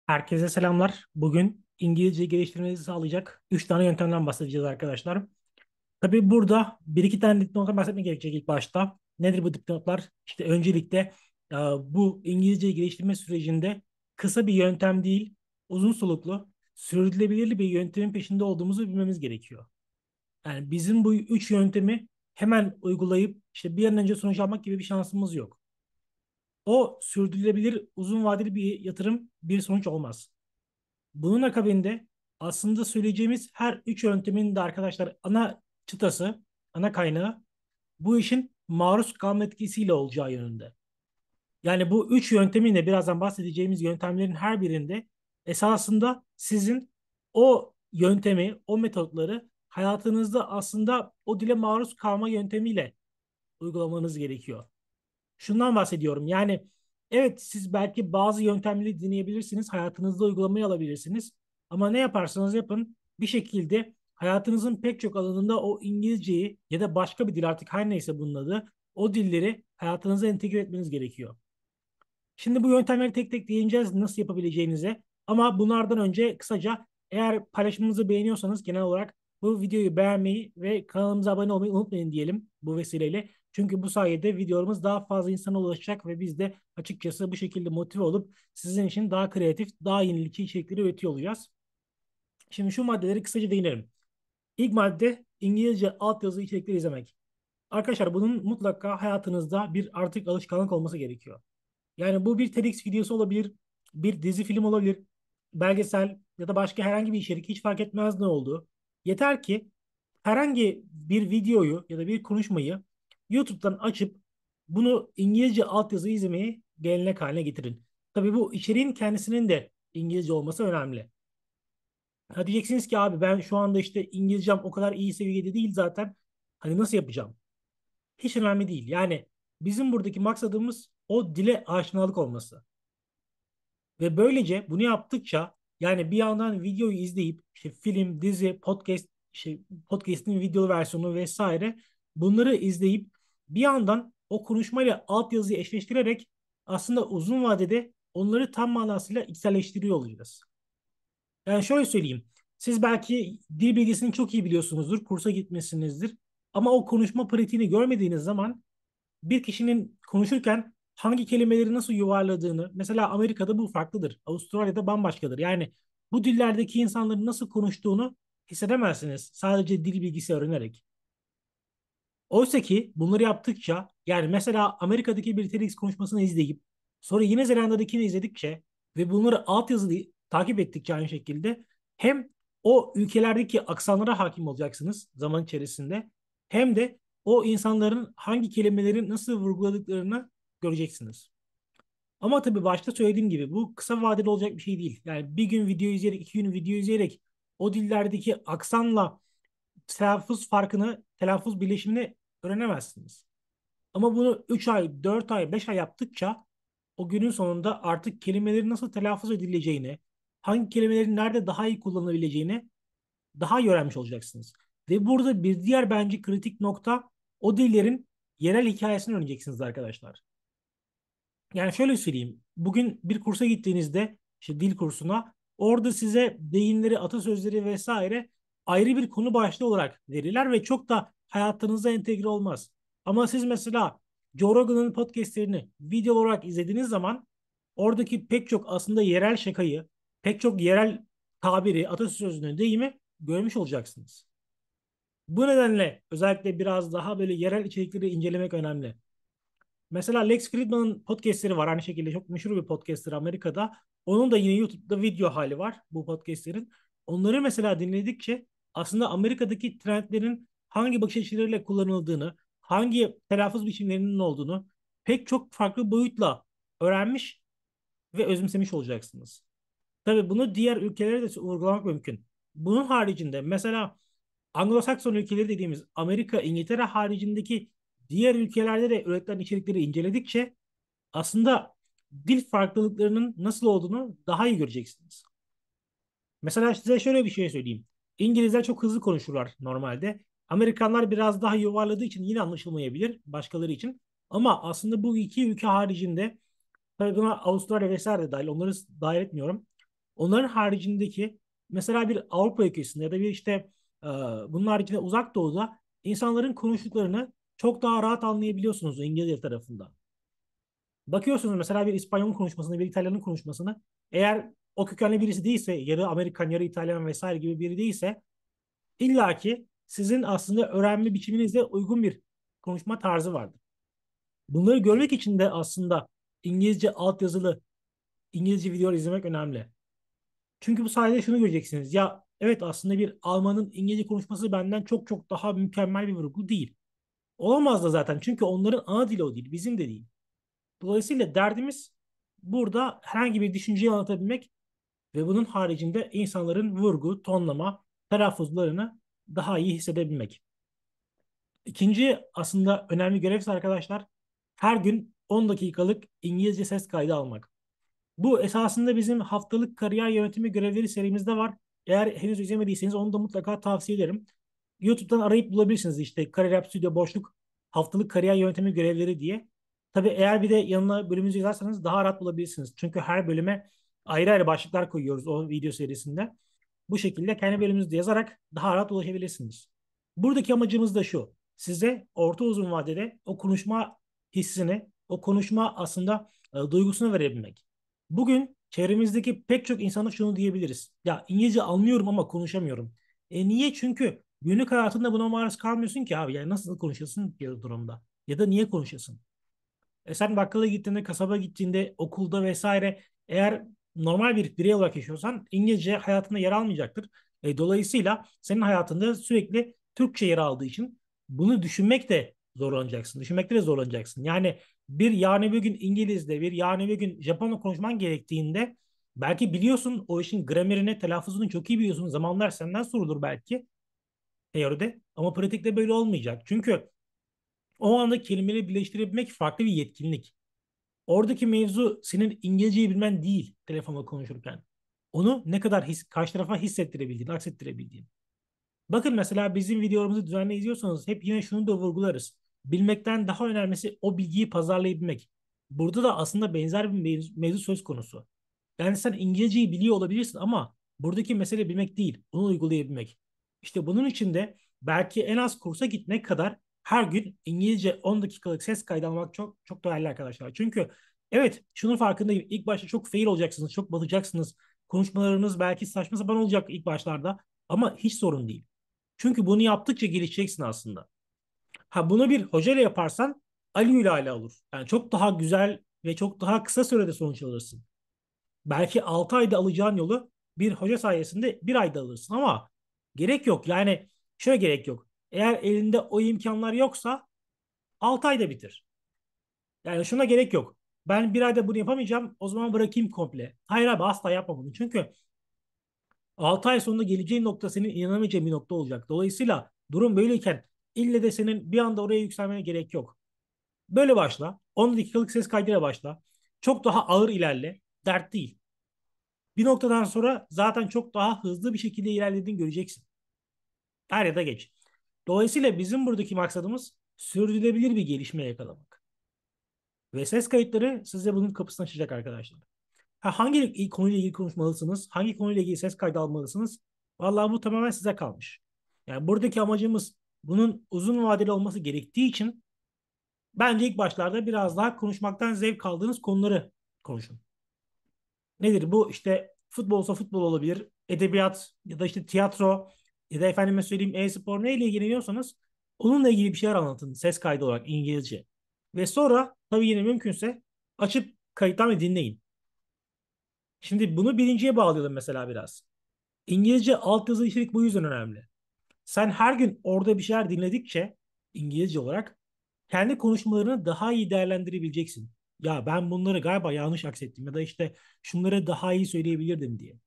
Herkese selamlar. Bugün İngilizce geliştirmenizi sağlayacak 3 tane yöntemden bahsedeceğiz arkadaşlar. Tabii burada bir iki tane dipnottan bahsetmek gerekecek ilk başta. Nedir bu dipnotlar? İşte öncelikle bu İngilizce geliştirme sürecinde kısa bir yöntem değil, uzun soluklu, sürdürülebilir bir yöntemin peşinde olduğumuzu bilmemiz gerekiyor. Yani bizim bu 3 yöntemi hemen uygulayıp işte bir an önce sonuç almak gibi bir şansımız yok. O sürdürülebilir, uzun vadeli bir yatırım bir sonuç olmaz. Bunun akabinde aslında söyleyeceğimiz her üç yöntemin de arkadaşlar ana çıtası, ana kaynağı bu işin maruz kalma etkisiyle olacağı yönünde. Yani bu üç yöntemin de birazdan bahsedeceğimiz yöntemlerin her birinde esasında sizin o yöntemi, o metotları hayatınızda aslında o dile maruz kalma yöntemiyle uygulamanız gerekiyor. Şundan bahsediyorum. Yani evet siz belki bazı yöntemleri deneyebilirsiniz, hayatınızda uygulamaya alabilirsiniz. Ama ne yaparsanız yapın bir şekilde hayatınızın pek çok alanında o İngilizceyi ya da başka bir dil artık her neyse bunun adı o dilleri hayatınıza entegre etmeniz gerekiyor. Şimdi bu yöntemleri tek tek değineceğiz nasıl yapabileceğinize. Ama bunlardan önce kısaca eğer paylaşımımızı beğeniyorsanız genel olarak bu videoyu beğenmeyi ve kanalımıza abone olmayı unutmayın diyelim bu vesileyle. Çünkü bu sayede videolarımız daha fazla insana ulaşacak ve biz de açıkçası bu şekilde motive olup sizin için daha kreatif, daha yenilikçi içerikleri üretiyor olacağız. Şimdi şu maddeleri kısaca değinelim. İlk madde İngilizce altyazılı içerikleri izlemek. Arkadaşlar bunun mutlaka hayatınızda bir artık alışkanlık olması gerekiyor. Yani bu bir TEDx videosu olabilir, bir dizi film olabilir, belgesel ya da başka herhangi bir içerik hiç fark etmez ne olduğu. Yeter ki herhangi bir videoyu ya da bir konuşmayı YouTube'dan açıp bunu İngilizce altyazı izlemeyi gelenek haline getirin. Tabii bu içeriğin kendisinin de İngilizce olması önemli. Ha diyeceksiniz ki abi ben şu anda işte İngilizcem o kadar iyi seviyede değil zaten. Hani nasıl yapacağım? Hiç önemli değil. Yani bizim buradaki maksadımız o dile aşinalık olması. Ve böylece bunu yaptıkça yani bir yandan videoyu izleyip işte film, dizi, podcast, işte podcast'in video versiyonu vesaire bunları izleyip bir yandan o konuşmayla altyazıyı eşleştirerek aslında uzun vadede onları tam manasıyla içselleştiriyor olacağız. Yani şöyle söyleyeyim. Siz belki dil bilgisini çok iyi biliyorsunuzdur, kursa gitmişsinizdir. Ama o konuşma pratiğini görmediğiniz zaman bir kişinin konuşurken hangi kelimeleri nasıl yuvarladığını, mesela Amerika'da bu farklıdır, Avustralya'da bambaşkadır. Yani bu dillerdeki insanların nasıl konuştuğunu hissedemezsiniz sadece dil bilgisi öğrenerek. Oysa ki bunları yaptıkça yani mesela Amerika'daki bir TEDx konuşmasını izleyip sonra Yeni Zelanda'dakini izledikçe ve bunları altyazılı takip ettikçe aynı şekilde hem o ülkelerdeki aksanlara hakim olacaksınız zaman içerisinde hem de o insanların hangi kelimeleri nasıl vurguladıklarını göreceksiniz. Ama tabii başta söylediğim gibi bu kısa vadeli olacak bir şey değil. Yani bir gün video izleyerek, iki gün video izleyerek o dillerdeki aksanla telaffuz farkını, telaffuz birleşimini öğrenemezsiniz. Ama bunu 3 ay, 4 ay, 5 ay yaptıkça o günün sonunda artık kelimelerin nasıl telaffuz edileceğini, hangi kelimelerin nerede daha iyi kullanılabileceğini daha iyi öğrenmiş olacaksınız. Ve burada bir diğer bence kritik nokta o dillerin yerel hikayesini öğreneceksiniz arkadaşlar. Yani şöyle söyleyeyim. Bugün bir kursa gittiğinizde işte dil kursuna orada size deyimleri, atasözleri vesaire ayrı bir konu başlığı olarak verirler ve çok da hayatınıza entegre olmaz. Ama siz mesela Joe Rogan'ın podcastlerini video olarak izlediğiniz zaman oradaki pek çok aslında yerel şakayı, pek çok yerel tabiri, atasözünü, deyimi görmüş olacaksınız. Bu nedenle özellikle biraz daha böyle yerel içerikleri incelemek önemli. Mesela Lex Fridman'ın podcastleri var. Aynı şekilde çok meşhur bir podcaster Amerika'da. Onun da yine YouTube'da video hali var bu podcastlerin. Onları mesela dinledikçe aslında Amerika'daki trendlerin hangi bakış açılarıyla kullanıldığını, hangi telaffuz biçimlerinin olduğunu pek çok farklı boyutla öğrenmiş ve özümsemiş olacaksınız. Tabii bunu diğer ülkelere de uygulamak mümkün. Bunun haricinde mesela Anglo-Sakson ülkeleri dediğimiz Amerika, İngiltere haricindeki diğer ülkelerde de üretilen içerikleri inceledikçe aslında dil farklılıklarının nasıl olduğunu daha iyi göreceksiniz. Mesela size şöyle bir şey söyleyeyim. İngilizler çok hızlı konuşurlar normalde. Amerikanlar biraz daha yuvarladığı için yine anlaşılmayabilir başkaları için. Ama aslında bu iki ülke haricinde tabii buna Avustralya vesaire de dahil onları dahil etmiyorum. Onların haricindeki mesela bir Avrupa ülkesinde ya da bir işte bunun haricinde Uzak Doğu'da insanların konuştuklarını çok daha rahat anlayabiliyorsunuz o İngilizce tarafında. Bakıyorsunuz mesela bir İspanyol'un konuşmasını, bir İtalyan'ın konuşmasını. Eğer o kökenli birisi değilse, yarı Amerikan, yarı İtalyan vesaire gibi biri değilse illaki sizin aslında öğrenme biçiminizle uygun bir konuşma tarzı vardır. Bunları görmek için de aslında İngilizce altyazılı İngilizce videolar izlemek önemli. Çünkü bu sayede şunu göreceksiniz. Ya evet aslında bir Almanın İngilizce konuşması benden çok çok daha mükemmel bir vurgu değil. Olamaz da zaten çünkü onların ana dili o değil, bizim de değil. Dolayısıyla derdimiz burada herhangi bir düşünceyi anlatabilmek ve bunun haricinde insanların vurgu, tonlama, telaffuzlarını daha iyi hissedebilmek. İkinci aslında önemli görev ise arkadaşlar her gün 10 dakikalık İngilizce ses kaydı almak. Bu esasında bizim haftalık kariyer yönetimi görevleri serimizde var. Eğer henüz izlemediyseniz onu da mutlaka tavsiye ederim. YouTube'dan arayıp bulabilirsiniz işte Kariyer Yap Stüdyo Boşluk haftalık kariyer yönetimi görevleri diye. Tabii eğer bir de yanına bölümümüzü yazarsanız daha rahat bulabilirsiniz. Çünkü her bölüme ayrı ayrı başlıklar koyuyoruz o video serisinde. Bu şekilde kendi bölümünüzde yazarak daha rahat ulaşabilirsiniz. Buradaki amacımız da şu. Size orta uzun vadede o konuşma hissini, o konuşma aslında duygusunu verebilmek. Bugün çevremizdeki pek çok insana şunu diyebiliriz. Ya İngilizce anlıyorum ama konuşamıyorum. Niye? Çünkü günlük hayatında buna maruz kalmıyorsun ki abi. Yani nasıl konuşuyorsun bir durumda? Ya da niye konuşuyorsun? Sen bakkala gittiğinde, kasaba gittiğinde, okulda vesaire eğer normal bir birey olarak yaşıyorsan İngilizce hayatında yer almayacaktır. Dolayısıyla senin hayatında sürekli Türkçe yer aldığı için bunu düşünmek de zorlanacaksın. Düşünmekte de zorlanacaksın. Yani bir yarın bir gün İngilizce, bir yarın bir gün Japonca konuşman gerektiğinde belki biliyorsun o işin gramerini, telaffuzunu çok iyi biliyorsun. Zamanlar senden sorulur belki teoride ama pratikte böyle olmayacak. Çünkü o anda kelimeleri birleştirebilmek farklı bir yetkinlik. Oradaki mevzu senin İngilizceyi bilmen değil telefonla konuşurken. Onu ne kadar karşı tarafa hissettirebildiğin, aksettirebildiğin. Bakın mesela bizim videolarımızı düzenli izliyorsanız hep yine şunu da vurgularız. Bilmekten daha önemlisi o bilgiyi pazarlayabilmek. Burada da aslında benzer bir mevzu söz konusu. Yani sen İngilizceyi biliyor olabilirsin ama buradaki mesele bilmek değil, onu uygulayabilmek. İşte bunun için de belki en az kursa gitmek kadar her gün İngilizce 10 dakikalık ses kaydı almak çok çok değerli arkadaşlar. Çünkü evet şunun farkındayım. İlk başta çok fail olacaksınız, çok batacaksınız. Konuşmalarınız belki saçma sapan olacak ilk başlarda ama hiç sorun değil. Çünkü bunu yaptıkça gelişeceksin aslında. Ha bunu bir hocayla yaparsan Ali ile olur. Yani çok daha güzel ve çok daha kısa sürede sonuç alırsın. Belki 6 ayda alacağın yolu bir hoca sayesinde bir ayda alırsın ama gerek yok. Yani şöyle gerek yok. Eğer elinde o imkanlar yoksa 6 ayda bitir. Yani şuna gerek yok. Ben bir ayda bunu yapamayacağım. O zaman bırakayım komple. Hayır abi asla yapma bunu. Çünkü 6 ay sonunda geleceğin nokta senin inanamayacağın bir nokta olacak. Dolayısıyla durum böyleyken ille de senin bir anda oraya yükselmene gerek yok. Böyle başla. 10 dakikalık ses kaydıyla başla. Çok daha ağır ilerle. Dert değil. Bir noktadan sonra zaten çok daha hızlı bir şekilde ilerlediğini göreceksin. Er ya da geç. Dolayısıyla bizim buradaki maksadımız sürdürülebilir bir gelişme yakalamak. Ve ses kayıtları size bunun kapısını açacak arkadaşlar. Hangi konuyla ilgili konuşmalısınız? Hangi konuyla ilgili ses kaydı almalısınız? Vallahi bu tamamen size kalmış. Yani buradaki amacımız bunun uzun vadeli olması gerektiği için bence ilk başlarda biraz daha konuşmaktan zevk aldığınız konuları konuşun. Nedir bu? İşte futbolsa futbol olabilir, edebiyat ya da işte tiyatro ya da efendime söyleyeyim e-spor neyle ilgileniyorsanız onunla ilgili bir şeyler anlatın ses kaydı olarak İngilizce. Ve sonra tabii yine mümkünse açıp kayıttan ve dinleyin. Şimdi bunu birinciye bağlayalım mesela biraz. İngilizce altyazı içerik bu yüzden önemli. Sen her gün orada bir şeyler dinledikçe İngilizce olarak kendi konuşmalarını daha iyi değerlendirebileceksin. Ya ben bunları galiba yanlış aksettim ya da işte şunları daha iyi söyleyebilirdim diye.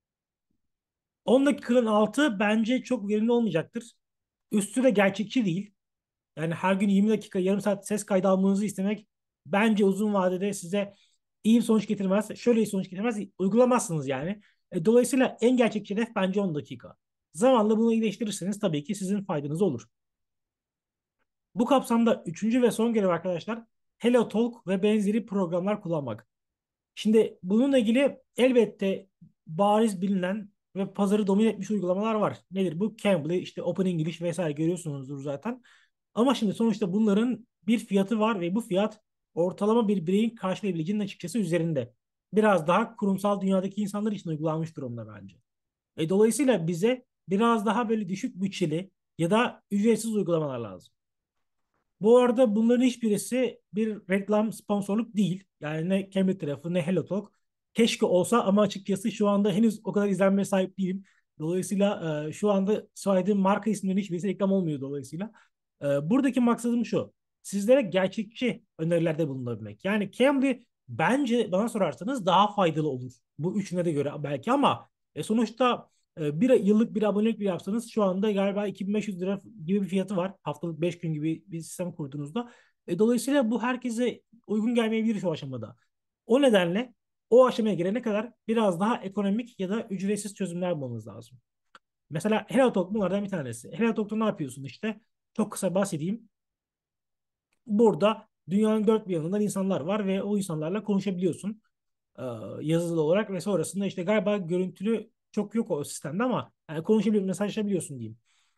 10 dakikanın altı bence çok verimli olmayacaktır. Üstü de gerçekçi değil. Yani her gün 20 dakika, yarım saat ses kaydı almanızı istemek bence uzun vadede size iyi bir sonuç getirmez. Şöyle iyi sonuç getirmez. Uygulamazsınız yani. Dolayısıyla en gerçekçi hedef bence 10 dakika. Zamanla bunu iyileştirirseniz tabii ki sizin faydanız olur. Bu kapsamda üçüncü ve son görev arkadaşlar HelloTalk ve benzeri programlar kullanmak. Şimdi bununla ilgili elbette bariz bilinen ve pazarı domine etmiş uygulamalar var. Nedir bu? Cambly, işte Open English vesaire görüyorsunuzdur zaten. Ama şimdi sonuçta bunların bir fiyatı var ve bu fiyat ortalama bir bireyin karşılayabileceğinin açıkçası üzerinde. Biraz daha kurumsal dünyadaki insanlar için uygulanmış durumda bence. Dolayısıyla bize biraz daha böyle düşük bütçeli ya da ücretsiz uygulamalar lazım. Bu arada bunların hiçbirisi bir reklam sponsorluk değil. Yani ne Cambly tarafı ne HelloTalk. Keşke olsa ama açıkçası şu anda henüz o kadar izlenmeye sahip değilim. Dolayısıyla şu anda saydığım marka isimlerinin hiçbirisi reklam olmuyor dolayısıyla. Buradaki maksadım şu. Sizlere gerçekçi önerilerde bulunabilmek. Yani Cambly bence bana sorarsanız daha faydalı olur. Bu üçüne de göre belki ama sonuçta bir yıllık bir abonelik bir yapsanız şu anda galiba 2500 lira gibi bir fiyatı var. Haftalık 5 gün gibi bir sistem kurduğunuzda. Dolayısıyla bu herkese uygun gelmeyebilir şu aşamada. O nedenle o aşamaya gelene kadar biraz daha ekonomik ya da ücretsiz çözümler bulmamız lazım. Mesela HelloTalk bunlardan bir tanesi. HelloTalk'ta ne yapıyorsun işte? Çok kısa bahsedeyim. Burada dünyanın dört bir yanından insanlar var ve o insanlarla konuşabiliyorsun e, yazılı olarak ve sonrasında işte galiba görüntülü çok yok o sistemde ama yani konuşabiliyor, mesajlaşabiliyorsun diyeyim.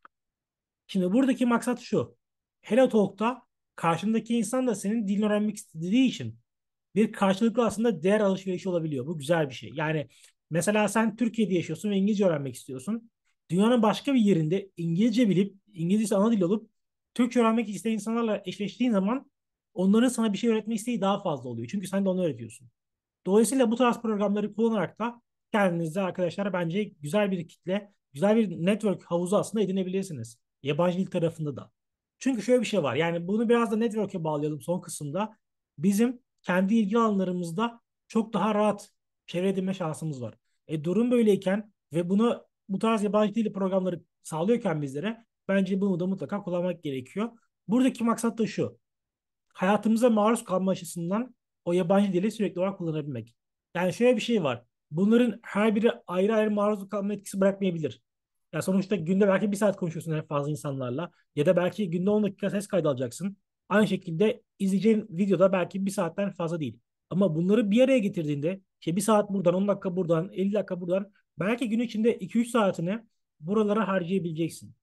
Şimdi buradaki maksat şu. Hello Talk'ta karşındaki insan da senin dilini öğrenmek istediği için bir karşılıklı aslında değer alışverişi olabiliyor. Bu güzel bir şey. Yani mesela sen Türkiye'de yaşıyorsun ve İngilizce öğrenmek istiyorsun. Dünyanın başka bir yerinde İngilizce bilip, İngilizce ana dil olup Türkçe öğrenmek isteyen insanlarla eşleştiğin zaman onların sana bir şey öğretme isteği daha fazla oluyor. Çünkü sen de onu öğretiyorsun. Dolayısıyla bu tarz programları kullanarak da kendinize arkadaşlar bence güzel bir kitle, güzel bir network havuzu aslında edinebilirsiniz. Yabancı dil tarafında da. Çünkü şöyle bir şey var. Yani bunu biraz da network'e bağlayalım son kısımda. Bizim kendi ilgi alanlarımızda çok daha rahat çevre edinme şansımız var. Durum böyleyken ve bunu bu tarz yabancı dil programları sağlıyorken bizlere bence bunu da mutlaka kullanmak gerekiyor. Buradaki maksat da şu: hayatımıza maruz kalma açısından o yabancı dili sürekli olarak kullanabilmek. Yani şöyle bir şey var. Bunların her biri ayrı ayrı maruz kalma etkisi bırakmayabilir. Ya sonuçta günde belki bir saat konuşuyorsun en fazla insanlarla ya da belki günde 10 dakika ses kaydı alacaksın. Aynı şekilde izleyeceğin videoda belki bir saatten fazla değil. Ama bunları bir araya getirdiğinde işte bir saat buradan, 10 dakika buradan, 50 dakika buradan belki gün içinde 2-3 saatini buralara harcayabileceksin.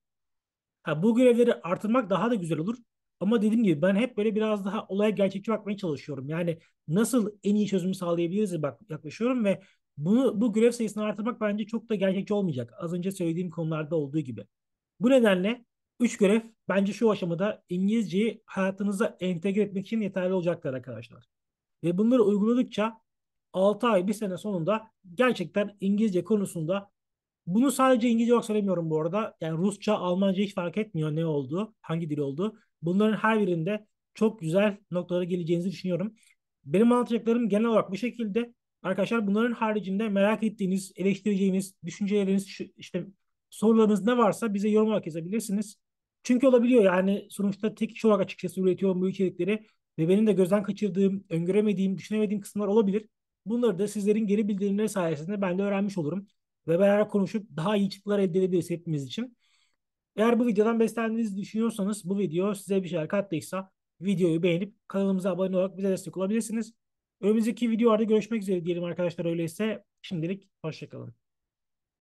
Ha, bu görevleri artırmak daha da güzel olur. Ama dediğim gibi ben hep böyle biraz daha olaya gerçekçi bakmaya çalışıyorum. Yani nasıl en iyi çözümü sağlayabiliriz bak yaklaşıyorum ve bu görev sayısını artırmak bence çok da gerçekçi olmayacak. Az önce söylediğim konularda olduğu gibi. Bu nedenle 3 görev bence şu aşamada İngilizceyi hayatınıza entegre etmek için yeterli olacaktır arkadaşlar. Ve bunları uyguladıkça 6 ay, bir sene sonunda gerçekten İngilizce konusunda bunu sadece İngilizce olarak söylemiyorum bu arada. Yani Rusça, Almanca hiç fark etmiyor ne oldu, hangi dil oldu. Bunların her birinde çok güzel noktalara geleceğinizi düşünüyorum. Benim anlatacaklarım genel olarak bu şekilde. Arkadaşlar bunların haricinde merak ettiğiniz, eleştireceğiniz, düşünceleriniz, işte sorularınız ne varsa bize yorum olarak yazabilirsiniz. Çünkü olabiliyor yani sonuçta tek kişi olarak açıkçası üretiyorum bu içerikleri ve benim de gözden kaçırdığım, öngöremediğim, düşünemediğim kısımlar olabilir. Bunları da sizlerin geri bildirimleri sayesinde ben de öğrenmiş olurum ve beraber konuşup daha iyi çıktılar elde edebiliriz hepimiz için. Eğer bu videodan beslendiğinizi düşünüyorsanız, bu video size bir şeyler kattıysa videoyu beğenip kanalımıza abone olarak bize destek olabilirsiniz. Önümüzdeki videolarda görüşmek üzere diyelim arkadaşlar, öyleyse şimdilik hoşçakalın.